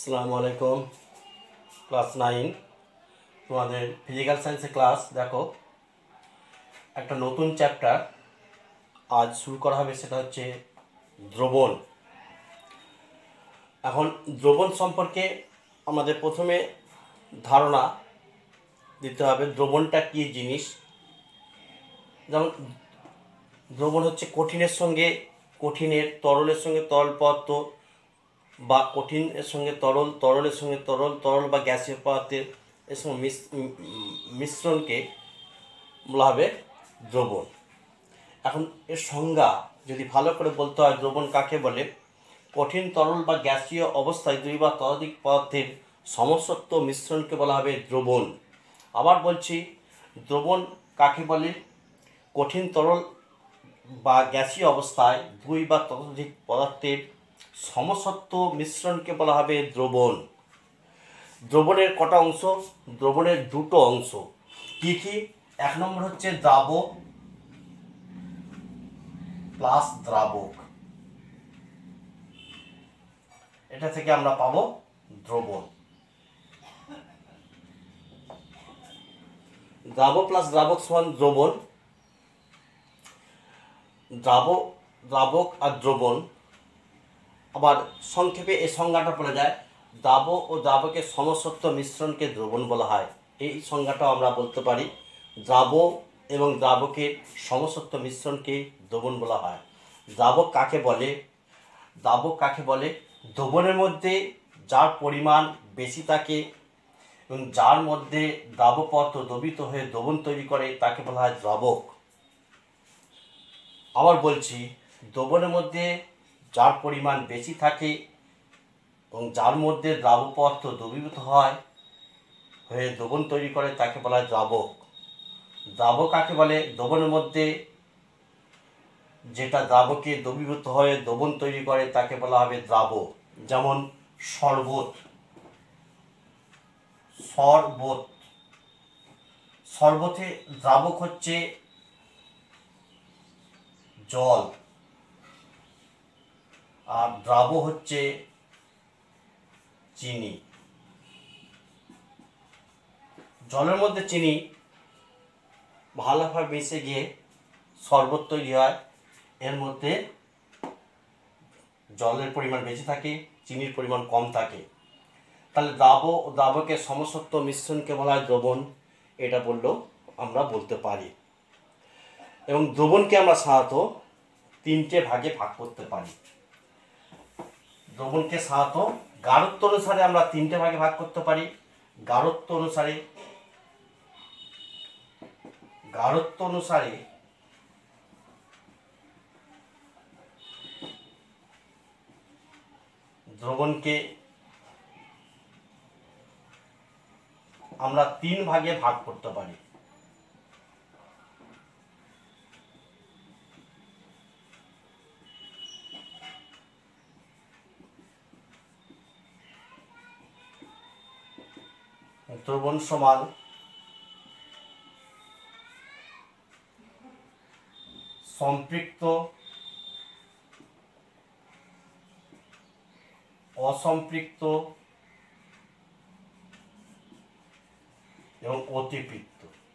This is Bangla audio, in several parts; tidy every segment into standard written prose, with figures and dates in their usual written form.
আসসালামু আলাইকুম। ক্লাস 9 তোমাদের ফিজিক্যাল সায়েন্সের ক্লাস। দেখো, একটা নতুন চ্যাপ্টার আজ শুরু করা হবে, সেটা হচ্ছে দ্রবণ। এখন দ্রবণ সম্পর্কে আমাদের প্রথমে ধারণা দিতে হবে দ্রবণটা কী জিনিস। যেমন দ্রবণ হচ্ছে কঠিনের তরলের সঙ্গে তরল পদার্থ, বা কঠিনের সঙ্গে তরল, তরলের সঙ্গে তরল, তরল বা গ্যাসীয় পদার্থের এর সঙ্গে মিশ্রণকে বলা হবে দ্রবণ। এখন এর সংজ্ঞা যদি ভালো করে বলতে হয়, দ্রবণ কাকে বলে? কঠিন, তরল বা গ্যাসীয় অবস্থায় দুই বা ততোধিক পদার্থের সমসত্ব মিশ্রণকে বলা হবে দ্রবণ। আবার বলছি, দ্রবণ কাকে বলে? কঠিন, তরল বা গ্যাসীয় অবস্থায় দুই বা ততোধিক পদার্থের সমসত্ব মিশ্রণকে বলা হবে দ্রবণ। দ্রবণের কটা অংশ? দ্রবণের দুটো অংশ। কি কি? এক নম্বর হচ্ছে দ্রাবক প্লাস দ্রাবক, এটা থেকে আমরা পাবো দ্রবণ। দ্রাবক প্লাস দ্রাবক সমান দ্রবণ। দ্রাবক আর দ্রবণ, আবার সংক্ষেপে এই সংজ্ঞাটা পড়ে যায়, দ্রাবক ও দ্রাবকের সমসত্ব মিশ্রণকে দ্রবণ বলা হয়। এই সংজ্ঞাটাও আমরা বলতে পারি, দ্রাবক এবং দ্রাবকের সমসত্ব মিশ্রণকে দ্রবণ বলা হয়। দ্রাবক কাকে বলে? দ্রবণের মধ্যে যার পরিমাণ বেশি থাকে এবং যার মধ্যে দ্রাবক পদার্থ দ্রবীভূত হয়ে দ্রবণ তৈরি করে তাকে বলা হয় দ্রাবক। আবার বলছি, দ্রবণের মধ্যে যার পরিমাণ বেশি থাকে এবং যার মধ্যে দ্রাবক পদার্থ দ্রবীভূত হয়ে দ্রবণ তৈরি করে তাকে বলা হয় দ্রাবক। দ্রাবক কাকে বলে? দ্রবণের মধ্যে যেটা দ্রাবকে দ্রবীভূত হয়ে দ্রবণ তৈরি করে তাকে বলা হবে দ্রাবক। যেমন শরবতে দ্রাবক হচ্ছে জল, আর দ্রাবক হচ্ছে চিনি। জলের মধ্যে চিনি ভালোভাবে মিশে গিয়ে শরবত তৈরি হয়। এর মধ্যে জলের পরিমাণ বেশি থাকে, চিনির পরিমাণ কম থাকে। তাহলে দ্রাবক ও দ্রাবকের সমসত্ব মিশ্রণকে বলা হয় দ্রবণ, এটা বললেও আমরা বলতে পারি। এবং দ্রবণকে আমরা সাধারণত তিনটে ভাগে ভাগ করতে পারি। দ্রবণকে সাধারণত গাঢ়ত্ব অনুসারে আমরা তিনটে ভাগে ভাগ করতে পারি। গাঢ়ত্ব অনুসারে দ্রবণকে আমরা তিন ভাগে ভাগ করতে পারি। দ্রবণ সমান সম্পৃক্ত, অসম্পৃক্ত এবং অতিপৃক্ত।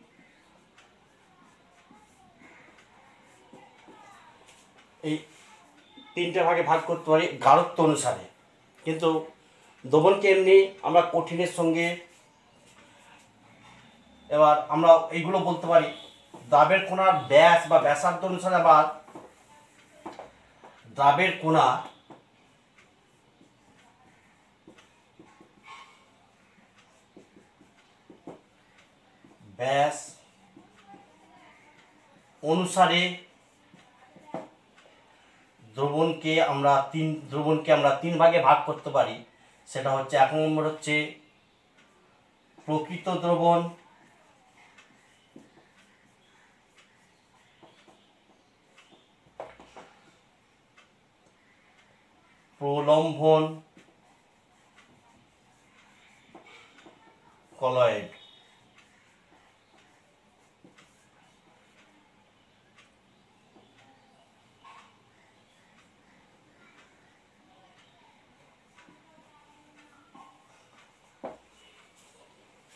এই তিনটে ভাগে ভাগ করতে পারি গাঢ়ত্ব অনুসারে। কিন্তু দ্রবণকে এমনি আমরা কঠিনের সঙ্গে, এবার আমরা এইগুলো বলতে পারি। দ্রাবের কোণার ব্যাস বা ব্যাসার্ধ অনুসারে আবার দ্রাবের কোণা ব্যাস অনুসারে দ্রবণকে আমরা তিন ভাগে ভাগ করতে পারি। সেটা হচ্ছে, এক নম্বর হচ্ছে প্রকৃত দ্রবণ, প্রলম্বন, কলয়েড।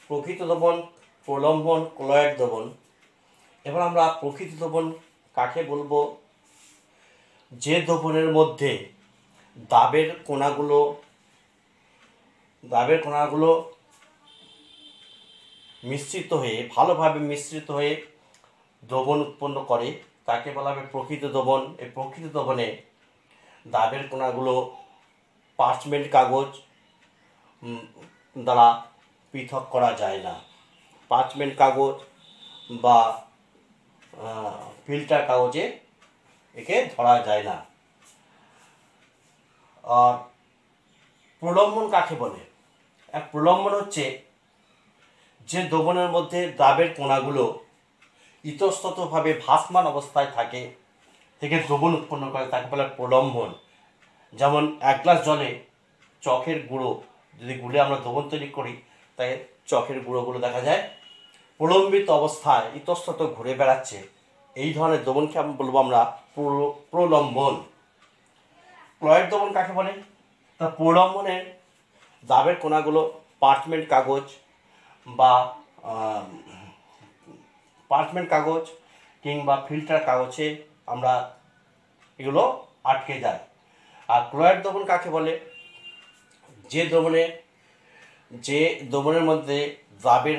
প্রকৃত দ্রবণ, প্রলম্বন, ক্লোরাইড দ্রবণ। এবার আমরা প্রকৃত দ্রবণ কাকে বলবো? যে দ্রবণের মধ্যে দাবের কণাগুলো মিশ্রিত হয়ে, ভালোভাবে মিশ্রিত হয়ে দ্রবণ উৎপন্ন করে, তাকে বলা হবে প্রকৃত দ্রবণ। এই প্রকৃত দ্রবণে দাবের কণাগুলো পার্চমেন্ট কাগজ দ্বারা পৃথক করা যায় না। পার্চমেন্ট কাগজ বা ফিল্টার কাগজে একে ধরা যায় না। আর প্রলম্বন কাকে বলে? প্রলম্বন হচ্ছে যে দ্রবণের মধ্যে দ্রাবের কণাগুলো ইতস্ততভাবে ভাসমান অবস্থায় থেকে দ্রবণ উৎপন্ন করে, তাকে বলে প্রলম্বন। যেমন এক গ্লাস জলে চকের গুঁড়ো যদি গুলে আমরা দ্রবণ তৈরি করি, তাই চকের গুঁড়োগুলো দেখা যায় প্রলম্বিত অবস্থায় ইতস্তত ঘুরে বেড়াচ্ছে। এই ধরনের দ্রবণকে আমি বলবো আমরা প্রলম্বন। ক্লোরাইড দ্রবণ কাকে বলে? তা প্রলম্বনের দাবের কণাগুলো পার্চমেন্ট কাগজ কিংবা ফিল্টার কাগজে আমরা এগুলো আটকে যায়। আর ক্লোরাইড দ্রবণ কাকে বলে? যে দ্রবণের মধ্যে দ্রাবের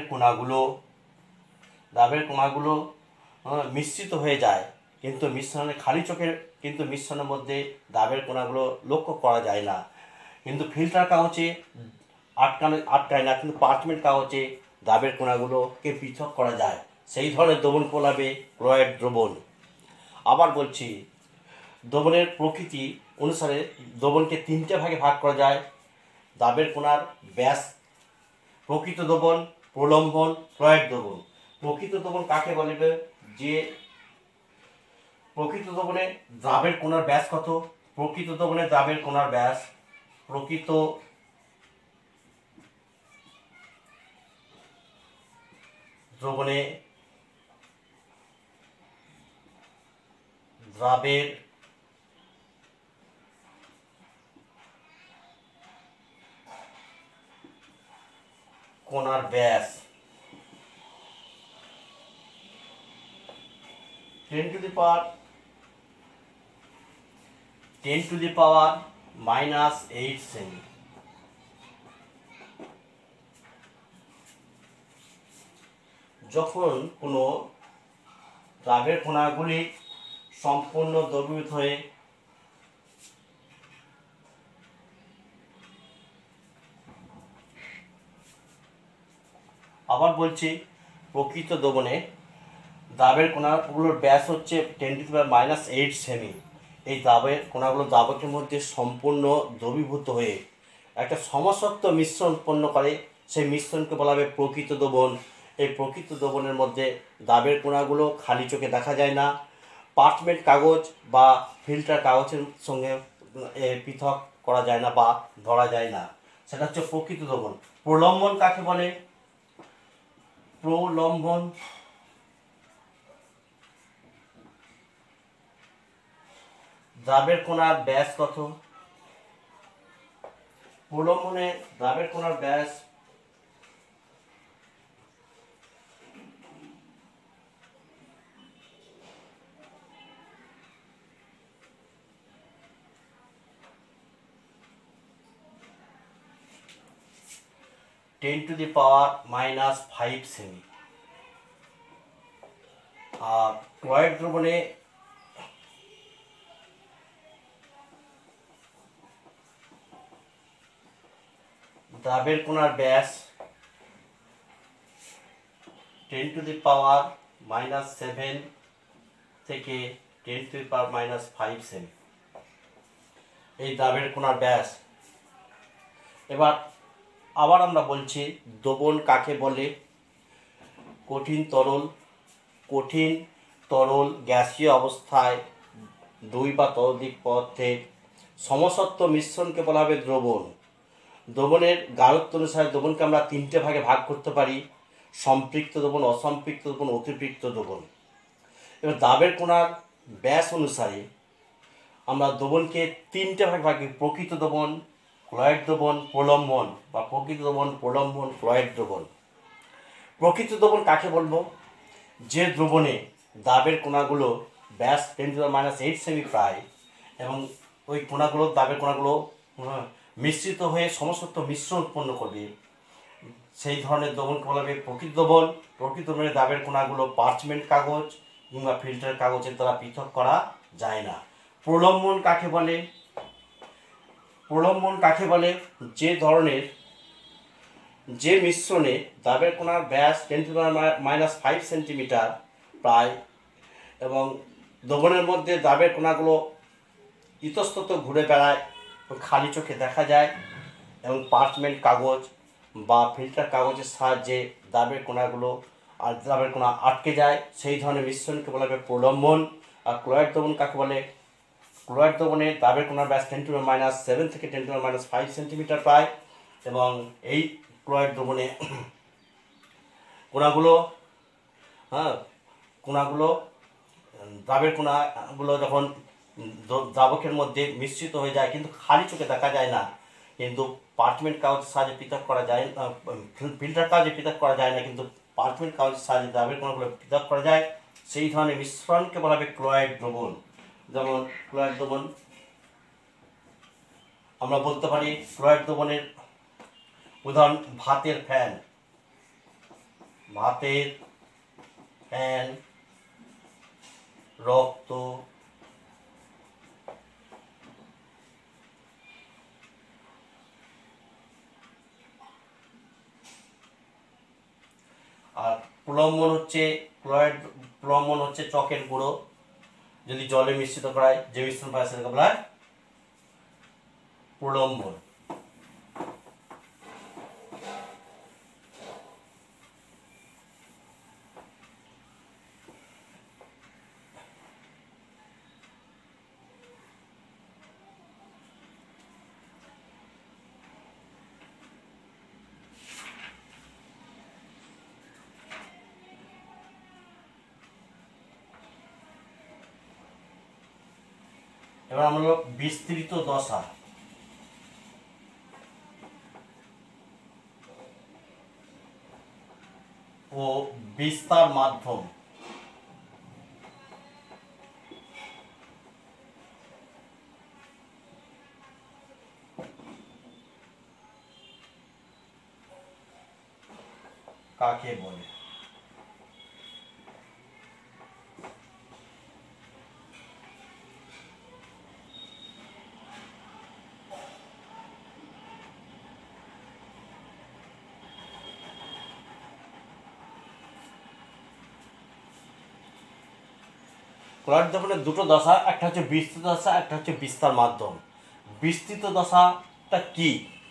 কণাগুলো মিশ্রিত হয়ে যায়, কিন্তু মিশ্রণের মধ্যে দ্রাবের কণাগুলো লক্ষ্য করা যায় না। কিন্তু ফিল্টার কাগজে আটকায় না, কিন্তু পার্চমেন্ট কাগজে দ্রাবের কণাগুলোকে পৃথক করা যায়। সেই ধরনের দ্রবণ বলাবে ক্লোরাইড দ্রবণ। আবার বলছি, দ্রবণের প্রকৃতি অনুসারে দ্রবণকে 3টে ভাগে ভাগ করা যায়। দ্রাবের কণার ব্যাস, প্রকৃত দ্রবণ, প্রলম্বন, ক্লোরাইড দ্রবণ। প্রকৃত দ্রবণ কাকে বলবে? যে প্রকৃত দ্রবণে দ্রাবের কণার ব্যাস কত? প্রকৃত দ্রবণে দ্রাবের কণার ব্যাস, প্রকৃত দ্রবণে দ্রাবের কণার ব্যাস 10 to the power -8 সেমি। যখন কোনো দ্রাবের কণাগুলি সম্পূর্ণ দ্রবীভূত হয়ে আবার বলছি, প্রকৃত দ্রবণে দ্রাবের কণাগুলোর ব্যাস হচ্ছে 10 to the power -8 সেমি। এই দ্রাবের কণাগুলো দ্রাবকের মধ্যে সম্পূর্ণ দ্রবীভূত হয়ে একটা সমসত্ব মিশ্রণ উৎপন্ন করে, সেই মিশ্রণকে বলা হবে প্রকৃত দ্রবণ। এই প্রকৃত দ্রবণের মধ্যে দ্রাবের কণাগুলো খালি চোখে দেখা যায় না, পার্চমেন্ট কাগজ বা ফিল্টার কাগজের সঙ্গে পৃথক করা যায় না বা ধরা যায় না। সেটা হচ্ছে প্রকৃত দ্রবণ। প্রলম্বন কাকে বলে? প্রলম্বন দ্রাবের কণার ব্যাস কত? প্রলম্বনে দ্রাবের কণার ব্যাস 10 to the power -5 সেমি। আর ক্লোরাইড দ্রবণে দ্রাবের কণার ব্যাস 10 to the power -7 থেকে 10 to the power -5 সেমি এই দ্রাবের কণার ব্যাস। এবার আবার আমরা বলছি, দ্রবণ কাকে বলে? কঠিন তরল গ্যাসীয় অবস্থায় 2 বা ততোধিক পদার্থের সমসত্ব মিশ্রণকে বলা হবে দ্রবণ। দ্রবণের গাঢ়ত্ব অনুসারে দ্রবণকে আমরা 3টে ভাগে ভাগ করতে পারি: সম্পৃক্ত দ্রবণ, অসম্পৃক্ত দ্রবণ, অতিপৃক্ত দ্রবণ। এবার দ্রাবের কণার ব্যাস অনুসারে আমরা দ্রবণকে 3টে ভাগে ভাগ করি: প্রকৃত দ্রবণ, ক্লোরাইড দ্রবণ, প্রলম্বন, বা প্রকৃত দ্রবণ, প্রলম্বন, ক্লোরাইড দ্রবণ। প্রকৃত দ্রবণ কাকে বলবো? যে দ্রবণে দাবের কোণাগুলো ব্যাস 10⁻⁸ সেমি প্রায় এবং ওই কোণাগুলো দাবের কোণাগুলো মিশ্রিত হয়ে সমস্ত মিশ্রণ উৎপন্ন করবে, সেই ধরনের দ্রবণকে বলা হবে প্রকৃত দ্রবণ। প্রকৃত দ্রবণের দাবের কোণাগুলো পার্চমেন্ট কাগজ কিংবা ফিল্টার কাগজের দ্বারা পৃথক করা যায় না। প্রলম্বন কাকে বলে? প্রলম্বন কাকে বলে? যে মিশ্রণে দাবের কোণার ব্যাস 10⁻⁵ সেন্টিমিটার প্রায় এবং দ্রবণের মধ্যে দাবের কোণাগুলো ইতস্তত ঘুরে বেড়ায়, খালি চোখে দেখা যায় এবং পার্চমেন্ট কাগজ বা ফিল্টার কাগজের সাহায্যে দাবের কোণাগুলো আটকে যায়, সেই ধরনের মিশ্রণকে বলা হবে প্রলম্বন। আর ক্লোরাইড দ্রবণ কাকে বলে? ক্লোরাইড দ্রবণে দাবের কোণার ব্যাস 10⁻⁷ থেকে 10⁻⁵ সেন্টিমিটার প্রায় এবং এই ক্লোরাইড দ্রবণে কোণাগুলো দাবের কোণাগুলো যখন দ্রাবকের মধ্যে মিশ্রিত হয়ে যায় কিন্তু খালি চোখে দেখা যায় না, কিন্তু পার্চমেন্ট কাগজের সাহায্যে পৃথক করা যায়, ফিল্টার কাগজে পৃথক করা যায় না, কিন্তু পার্চমেন্ট কাগজের সাহায্যে দাবের কোণাগুলো পৃথক করা যায়, সেই ধরনের মিশ্রণকে বলা হবে ক্লোরাইড দ্রবণ। যেমন ক্লোরাইড দ্রবণ আমরা বলতে পারি, ক্লোরাইড দ্রবণের উদাহরণ ভাতের ফ্যান, রক্ত, আর প্রলম্বন হচ্ছে চকের গুঁড়ো যদি জলে মিশ্রিত করায় যে মিশ্রণ পায় সেটাকে বলা হয় প্রলম্বন। এবার আমরা বিস্তৃত দশা। ও বিস্তার মাধ্যম। কাকে বলে? ক্লোরাইড দ্রবণের দুটো দশা, একটা হচ্ছে বিস্তৃত দশা, একটা হচ্ছে বিস্তার মাধ্যম। বিস্তৃত দশাটা কি?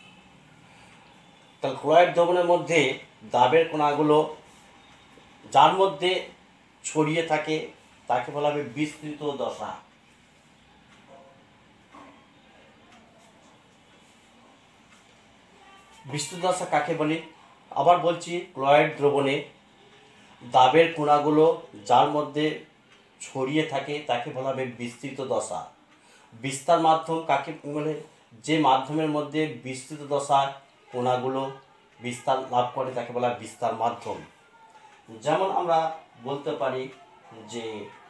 তাহলে ক্লোরাইড দ্রবণের মধ্যে দাবের কণাগুলো যার মধ্যে ছড়িয়ে থাকে তাকে বলা হবে বিস্তৃত দশা। বিস্তৃত দশা কাকে বলে? আবার বলছি, ক্লোরাইড দ্রবণে দাবের কণাগুলো যার মধ্যে ছড়িয়ে থাকে তাকে বলা হবে বিস্তৃত দশা। বিস্তার মাধ্যম কাকে বলে? যে মাধ্যমের মধ্যে বিস্তৃত দশায় কণাগুলো বিস্তার লাভ করে তাকে বলা হয় বিস্তার মাধ্যম। যেমন আমরা বলতে পারি যে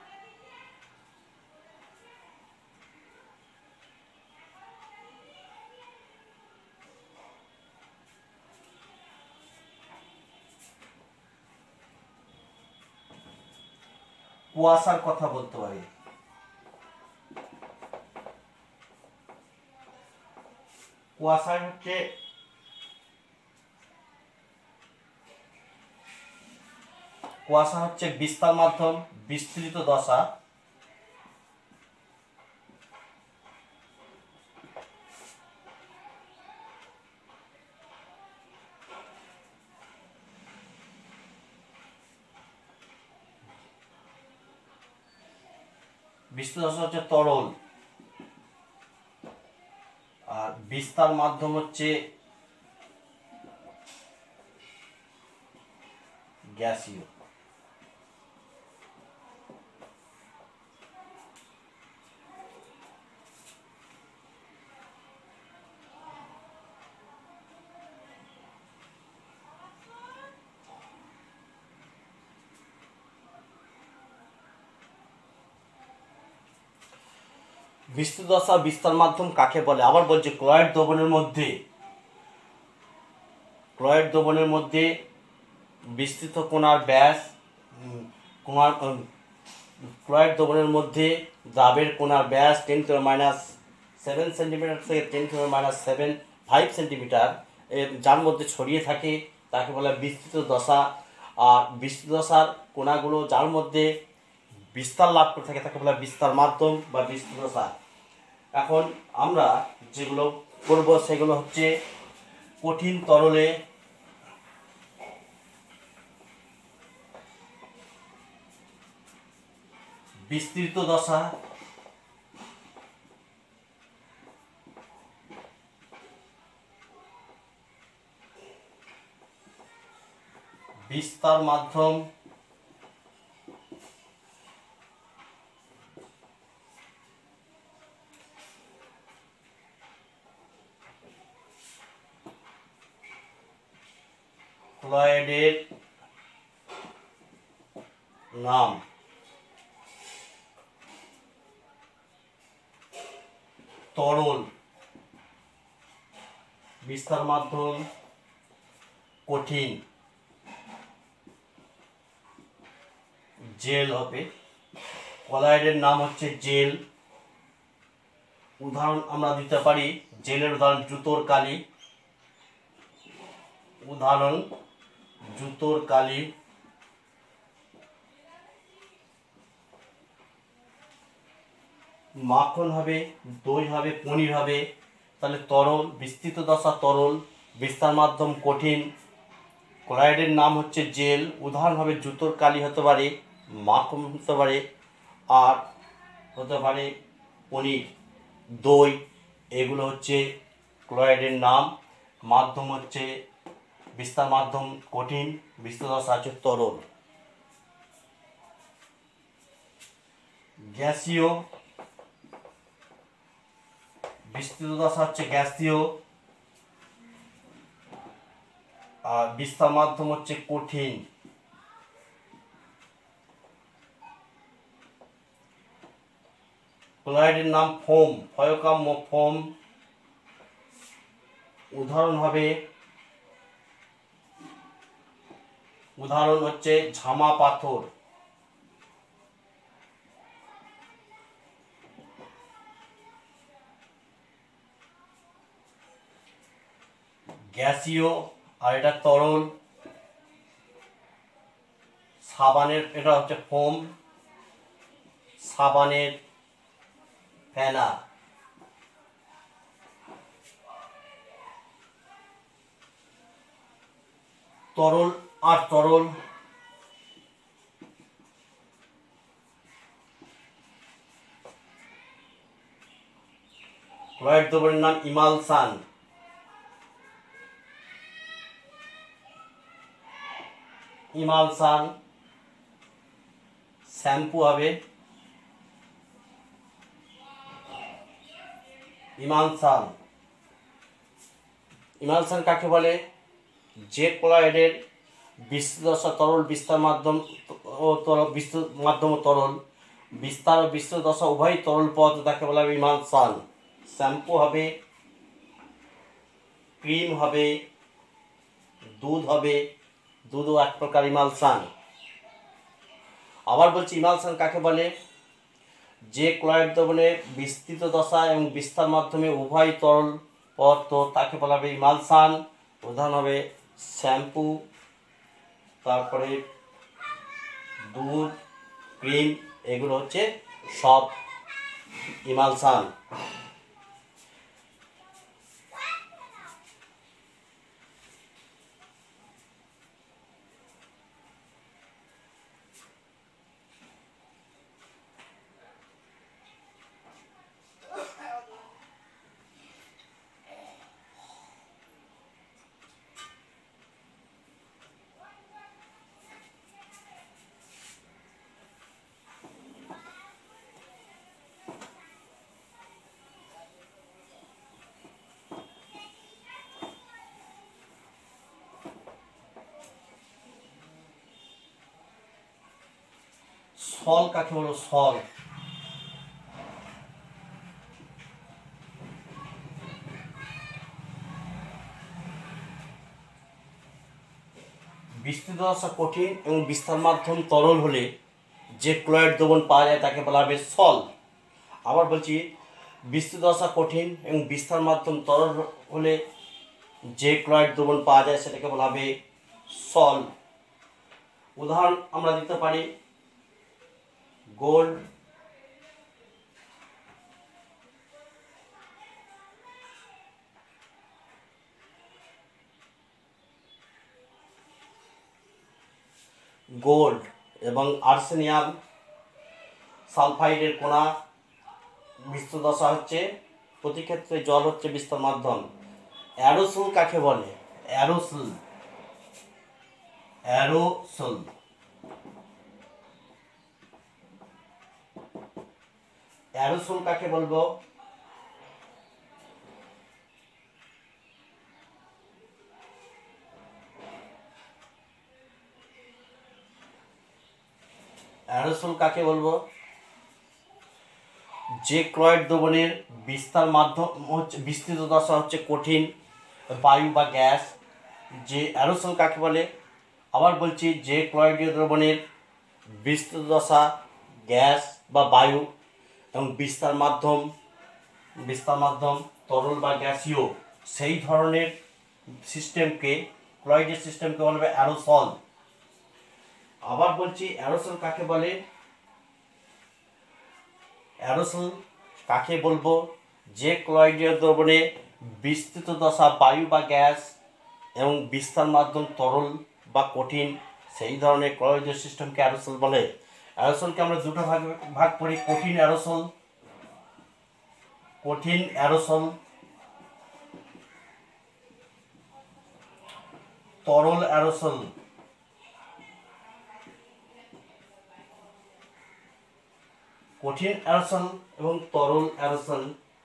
কুয়াশার কথা বলতে পারি। কুয়াশা হচ্ছে বিস্তার মাধ্যম, বিস্তৃত দশা। বিস্তৃত দশা হচ্ছে তরল আর বিস্তার মাধ্যম হচ্ছে গ্যাসীয়। বিস্তৃত দশা বিস্তার মাধ্যম কাকে বলে? আবার বলছে ক্লয়েড দ্রবণের মধ্যে বিস্তৃত কোণার ব্যাস ক্লয়েড দ্রবণের মধ্যে দ্রাবের কোণার ব্যাস 10⁻⁷ সেন্টিমিটার থেকে 10⁻⁵ সেন্টিমিটার যার মধ্যে ছড়িয়ে থাকে তাকে বলে বিস্তৃত দশা। আর বিস্তৃত দশার কোণাগুলো যার মধ্যে বিস্তার লাভ করে থাকে তাকে বলে বিস্তার মাধ্যম বা বিস্তৃত দশা। এখন আমরা যেগুলো করব সেগুলো হচ্ছে কঠিন তরলে বিস্তৃত দশা, বিস্তার মাধ্যম, ক্লয়েডের নাম, তরল, বিস্তার মাধ্যম, কঠিন, জেল হবে। ক্লয়েডের নাম হচ্ছে জেল। উদাহরণ আমরা দিতে পারি, জেলের উদাহরণ জুতোর কালি, উদাহরণ জুতোর কালি। মাখন হবে, দই হবে, পনির হবে। তাহলে তরল, বিস্তৃত দশা তরল, বিস্তার মাধ্যম কঠিন, ক্লয়েডের নাম হচ্ছে জেল, উদাহরণ হবে জুতোর কালি হতে পারে, মাখন হতে পারে, আর হতে পারে পনির, দই। এগুলো হচ্ছে ক্লয়েডের নাম। মাধ্যম হচ্ছে বিস্তার মাধ্যম কঠিন, বিস্তৃত দশা হচ্ছে তরল। গ্যাসীয়, বিস্তৃত দশা হচ্ছে গ্যাসীয়, আর বিস্তার মাধ্যম হচ্ছে কঠিন। ক্লয়েডের নাম ফোম, ফয়কাম্য ফোম, উদাহরণ হচ্ছে ঝামা পাথর। গ্যাসীয়, আর এটা তরল। সাবানের, এটা হচ্ছে ফোম, সাবানের ফেনা। তরল আর তরল, ক্লয়েড দ্রবণের নাম ইমালসান। ইমালসান, শ্যাম্পু হবে। ইমালসান, ইমালসান কাকে বলে? যে ক্লয়েডের বিস্তৃত দশা তরল, বিস্তার মাধ্যম ও তরল, বিস্তৃত মাধ্যম ও তরল, বিস্তার ও বিস্তৃত দশা উভয় তরল পদ তাকে বলা হবে ইমালসান। শ্যাম্পু হবে, ক্রিম হবে, দুধ হবে, দুধও এক প্রকার ইমালসান। আবার বলছি ইমালসান কাকে বলে? যে ক্লয়েড দ্রবণে বিস্তৃত দশা এবং বিস্তার মাধ্যমে উভয় তরল পদার্থ তাকে বলা হবে ইমালসান। উদাহরণ হবে শ্যাম্পু, তারপরে দুধ, ক্রিম, এগুলো হচ্ছে সব ইমালসান। সল কাকে বলো? সল, বিস্তৃত দশা কঠিন এবং বিস্তার মাধ্যম তরল হলে যে ক্লোরাইড দ্রবণ পাওয়া যায় তাকে বলা হবে সল। আবার বলছি, বিস্তৃত দশা কঠিন এবং বিস্তার মাধ্যম তরল হলে যে ক্লোরাইড দ্রবণ পাওয়া যায় সেটাকে বলা হবে সল। উদাহরণ আমরা দিতে পারি গোল্ড, গোল্ড এবং আর্সেনিয়াম সালফাইডের কণা বিস্তৃত দশা হচ্ছে, প্রতি ক্ষেত্রে জল হচ্ছে বিস্তার মাধ্যম। অ্যারোসোল কাকে বলে? অ্যারোসোল, অ্যারোসোল, অ্যারোসোল কাকে বলবো? অ্যারোসোল কাকে বলবো? যে ক্লোরাইড দ্রবণের বিস্তার মাধ্যম হচ্ছে, বিস্তৃত দশা হচ্ছে কঠিন বায়ু বা গ্যাস, যে অ্যারোসোল কাকে বলে? আবার বলছি, যে ক্লোরাইডীয় দ্রবণের বিস্তৃত দশা গ্যাস বা বায়ু এবং বিস্তার মাধ্যম তরল বা গ্যাসীয়, সেই ধরনের সিস্টেমকে, ক্লোরাইডের সিস্টেমকে বলবে অ্যারোসল। আবার বলছি, অ্যারোসল কাকে বলে? অ্যারোসল কাকে বলবো? যে ক্লোরাইডীয় দ্রবণে বিস্তৃত দশা বায়ু বা গ্যাস এবং বিস্তার মাধ্যম তরল বা কঠিন, সেই ধরনের ক্লোরাইডীয় সিস্টেমকে অ্যারোসল বলে। অ্যারোসলকে আমরা দুটো ভাগ করি, কঠিন অ্যারোসল, কঠিন অ্যারোসল, তরল অ্যারোসল। কঠিন অ্যারোসল এবং তরল অ্যারোসল।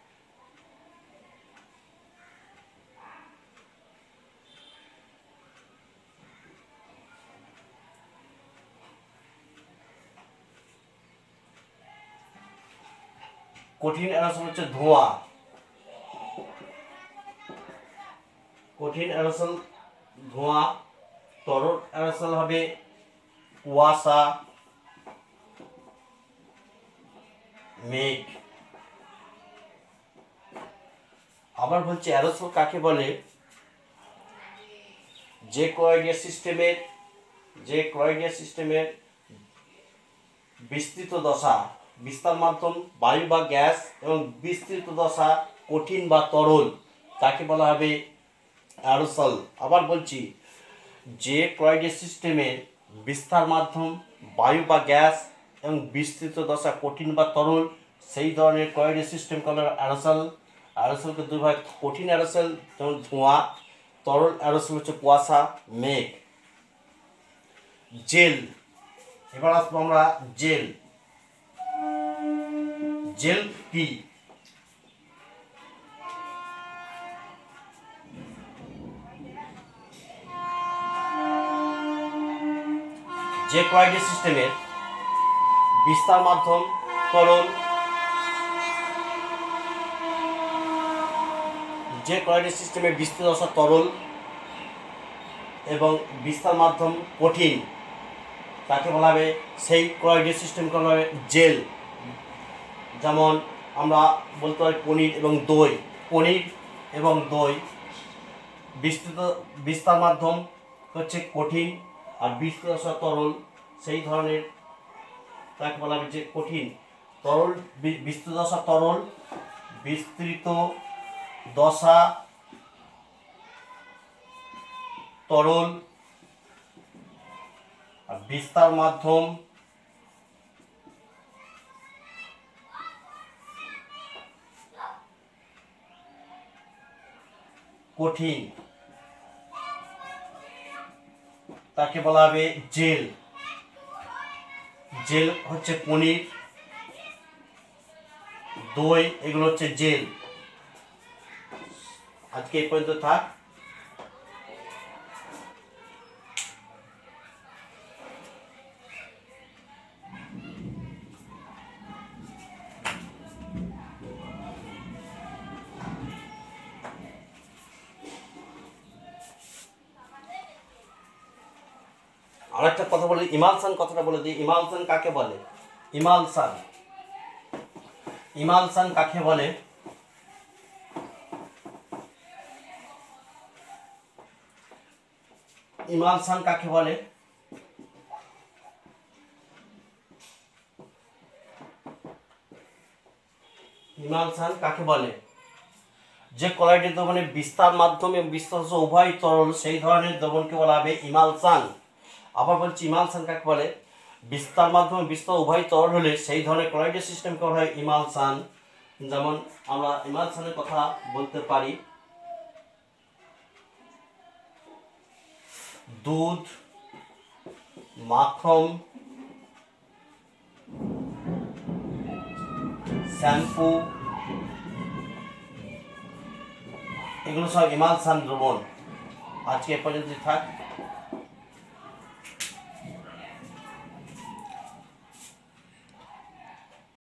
কঠিন অ্যারোসল হচ্ছে ধোঁয়া, কঠিন অ্যারোসল ধোঁয়া। তরল অ্যারোসল হবে কুয়াশা, মেঘ। আবার বলছি, অ্যারোসল কাকে বলে? যে ক্লোরাইডীয় সিস্টেমের বিস্তৃত দশা, বিস্তার মাধ্যম বায়ু বা গ্যাস এবং বিস্তৃত দশা কঠিন বা তরল, তাকে বলা হবে অ্যারোসল। আবার বলছি, যে ক্লোরাইডীয় সিস্টেমের বিস্তার মাধ্যম বায়ু বা গ্যাস এবং বিস্তৃত দশা কঠিন বা তরল, সেই ধরনের ক্লোরাইডীয় সিস্টেমকে বলা হবে অ্যারোসল। অ্যারোসলকে দুই ভাগ, কঠিন অ্যারোসল যেমন ধোঁয়া, তরল অ্যারোসল হচ্ছে কুয়াশা, মেঘ। জেল, এবার আসবো আমরা জেল। জেল কি? যে ক্লোরাইডীয় সিস্টেমের বিস্তার মাধ্যম তরল, যে ক্লোরাইডীয় সিস্টেমের বিস্তৃত দশা তরল এবং বিস্তার মাধ্যম কঠিন, তাকে বলা হবে, সেই ক্লোরাইডীয় সিস্টেমকে বলা হবে জেল। যেমন আমরা বলতে পারি পনির এবং দই। পনির এবং দই বিস্তার মাধ্যম হচ্ছে কঠিন আর বিস্তৃত দশা তরল, সেই ধরনের তাকে বলা হবে যে কঠিন। তরল, বিস্তৃত দশা তরল, বিস্তৃত দশা তরল আর বিস্তার মাধ্যম কঠিন, তাকে বলা হবে জেল। জেল হচ্ছে পনির, দই, এগুলো হচ্ছে জেল। আজকে এই পর্যন্ত থাক। আরেকটা কথা বলি, ইমালসান কথাটা বলে দিই। ইমালসান কাকে বলে? ইমালসান ইমালসান কাকে বলে? ইমালসান কাকে বলে? ইমালসান কাকে বলে? যে কলাইডের দ্রবণে বিস্তার মাধ্যমে বিস্তার উভয় তরল, সেই ধরনের দ্রবণকে বলা হবে ইমালসান। আবার বলছি, ইমালসান কাকে বলে? বিস্তার মাধ্যমে বিস্তার উভয় তরল হলে সেই ধরনের কলাইডের সিস্টেমকে বলা হয় ইমালসান। যেমন আমরা ইমালসানের কথা বলতে পারি দুধ, মাখন, শ্যাম্পু, এগুলো সব ইমালসান দ্রবণ। আজকে এ পর্যন্ত থাক।